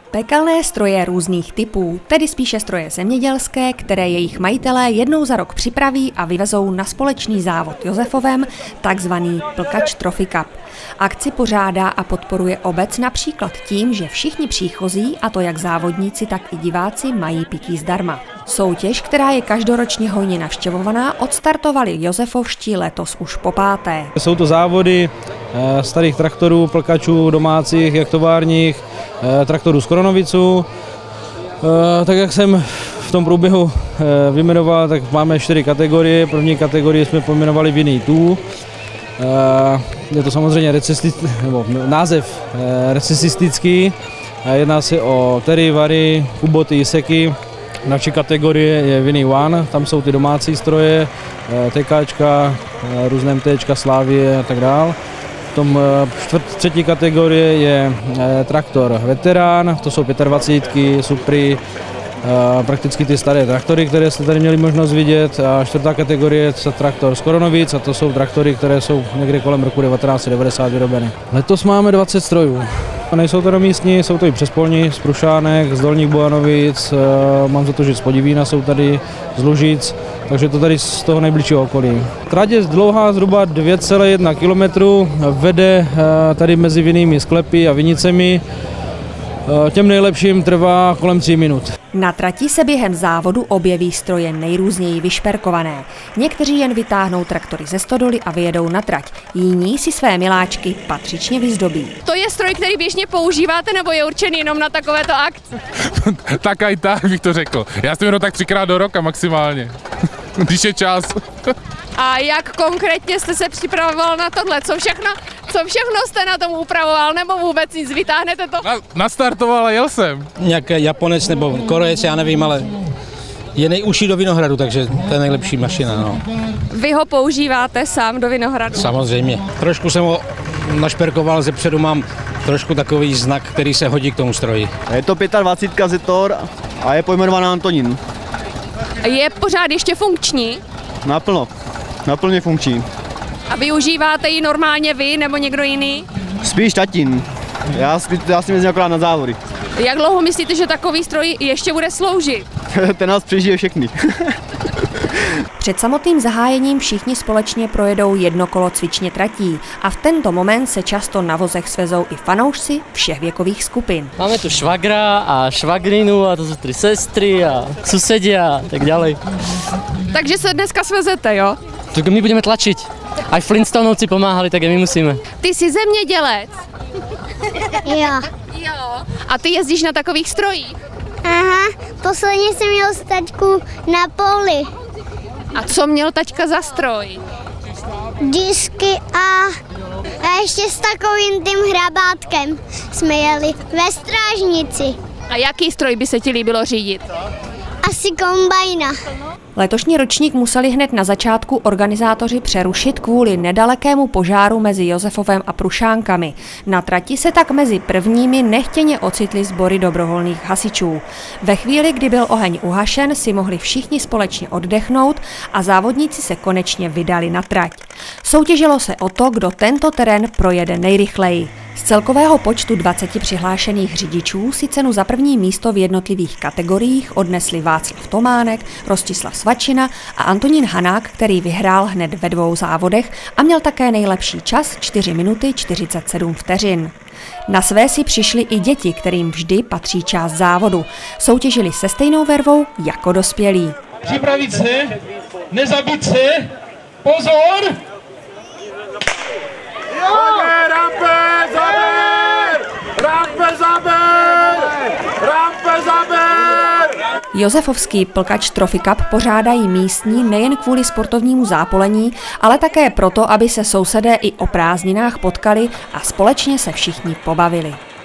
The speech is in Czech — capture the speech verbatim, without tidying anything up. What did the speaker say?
Pekelné stroje různých typů, tedy spíše stroje zemědělské, které jejich majitelé jednou za rok připraví a vyvezou na společný závod Josefovem, takzvaný Plkač Trophy Cup. Akci pořádá a podporuje obec například tím, že všichni příchozí, a to jak závodníci, tak i diváci, mají pití zdarma. Soutěž, která je každoročně hojně navštěvovaná, odstartovali josefovští letos už po páté. Jsou to závody starých traktorů, plkačů domácích, jak továrních, traktorů z Kronovicu. Tak jak jsem v tom průběhu vyjmenoval, tak máme čtyři kategorie. První kategorii jsme pojmenovali Vinný tu. Je to samozřejmě nebo název recesistický. Jedná se o tery, vary, kuboty, seky. Naší kategorie je Vinný one, tam jsou ty domácí stroje, TKčka, různé MTčka, Slávie a tak dále. V tom čtvrt, třetí kategorie je traktor veterán, to jsou dvacítky, Supry, prakticky ty staré traktory, které jste tady měli možnost vidět. A čtvrtá kategorie je traktor z Koronovic a to jsou traktory, které jsou někdy kolem roku devatenáct set devadesát vyrobeny. Letos máme dvacet strojů. Nejsou to místní, jsou to i přespolní, z Prušánek, z Dolních Bojanovic, mám za to, že z Podivína jsou tady, z Lužic, takže to tady z toho nejbližšího okolí. Trať je dlouhá zhruba dvě celá jedna kilometru, vede tady mezi vinnými sklepy a vinicemi. Těm nejlepším trvá kolem tří minut. Na trati se během závodu objeví stroje nejrůzněji vyšperkované. Někteří jen vytáhnou traktory ze stodoly a vyjedou na trať. Jiní si své miláčky patřičně vyzdobí. To je stroj, který běžně používáte, nebo je určený jenom na takovéto akce? Tak a i tak bych to řekl. Já jsem jenom tak třikrát do roka maximálně, když je čas. A jak konkrétně jste se připravoval na tohle? Co všechno, co všechno jste na tom upravoval, nebo vůbec nic? Vytáhnete to? Na, nastartoval a jel jsem. Nějaký Japonec nebo Korejec, já nevím, ale je nejužší do Vinohradu, takže to je nejlepší mašina. No. Vy ho používáte sám do Vinohradu? Samozřejmě. Trošku jsem ho našperkoval, zepředu mám trošku takový znak, který se hodí k tomu stroji. Je to dvacet pět Zetor a je pojmenovaná Antonín. Je pořád ještě funkční? Naplno. Naplně funkční. A využíváte ji normálně vy nebo někdo jiný? Spíš tatín. Já, já si jezdím akorát na závody. Jak dlouho myslíte, že takový stroj ještě bude sloužit? Ten nás přežije všechny. Před samotným zahájením všichni společně projedou jedno kolo cvičně tratí a v tento moment se často na vozech svezou i fanoušci všech věkových skupin. Máme tu švagra a švagrinu a to jsou tři sestry a susedia a tak dále. Takže se dneska svezete, jo? Tak my budeme tlačit. Aj Flintstonovci pomáhali, tak i my musíme. Ty jsi zemědělec? Jo. Jo. A ty jezdíš na takových strojích? Aha, posledně jsem měl s taťku na poli. A co měl taťka za stroj? Disky a, a ještě s takovým tím hrabátkem jsme jeli ve strážnici. A jaký stroj by se ti líbilo řídit? Asi kombajna. Letošní ročník museli hned na začátku organizátoři přerušit kvůli nedalekému požáru mezi Josefovem a Prušánkami. Na trati se tak mezi prvními nechtěně ocitly sbory dobrovolných hasičů. Ve chvíli, kdy byl oheň uhašen, si mohli všichni společně oddechnout a závodníci se konečně vydali na trať. Soutěžilo se o to, kdo tento terén projede nejrychleji. Z celkového počtu dvaceti přihlášených řidičů si cenu za první místo v jednotlivých kategoriích odnesli Václav Tománek, Rostislav Svačina a Antonín Hanák, který vyhrál hned ve dvou závodech a měl také nejlepší čas čtyři minuty čtyřicet sedm vteřin. Na své si přišli i děti, kterým vždy patří část závodu. Soutěžili se stejnou vervou jako dospělí. Připravit se, nezabít se, pozor! Rampe, zaber! Rampe, zaber! Rampe, zaber! Josefovský Plkač Trophy Cup pořádají místní nejen kvůli sportovnímu zápolení, ale také proto, aby se sousedé i o prázdninách potkali a společně se všichni pobavili.